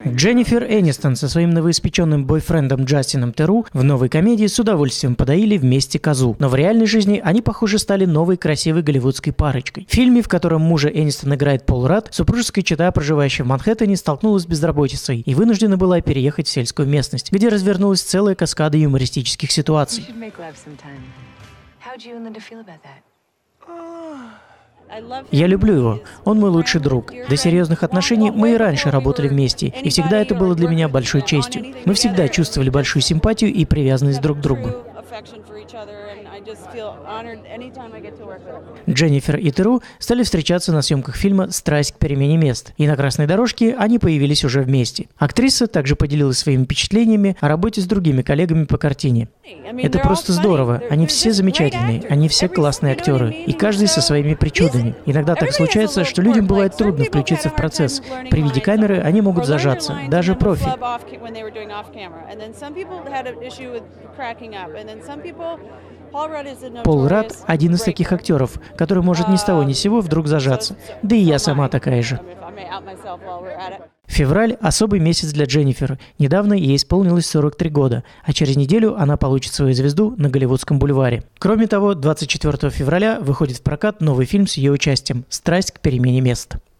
Дженнифер Энистон со своим новоиспеченным бойфрендом Джастином Теру в новой комедии с удовольствием подоили вместе козу. Но в реальной жизни они, похоже, стали новой красивой голливудской парочкой. В фильме, в котором мужа Энистон играет Пол Радд, супружеская чета, проживающая в Манхэттене, столкнулась с безработицей и вынуждена была переехать в сельскую местность, где развернулась целая каскада юмористических ситуаций. Я люблю его. Он мой лучший друг. До серьезных отношений мы и раньше работали вместе, и всегда это было для меня большой честью. Мы всегда чувствовали большую симпатию и привязанность друг к другу. Дженнифер и Теру стали встречаться на съемках фильма «Страсть к перемене мест», и на красной дорожке они появились уже вместе. Актриса также поделилась своими впечатлениями о работе с другими коллегами по картине. Это просто здорово. Они все замечательные, они все классные актеры, и каждый со своими причудами. Иногда так случается, что людям бывает трудно включиться в процесс. При виде камеры они могут зажаться, даже профи. Пол Радд – один из таких актеров, который может ни с того ни с сего вдруг зажаться. Да и я сама такая же. Февраль – особый месяц для Дженнифер. Недавно ей исполнилось 43 года, а через неделю она получит свою звезду на Голливудском бульваре. Кроме того, 24 февраля выходит в прокат новый фильм с ее участием «Страсть к перемене мест».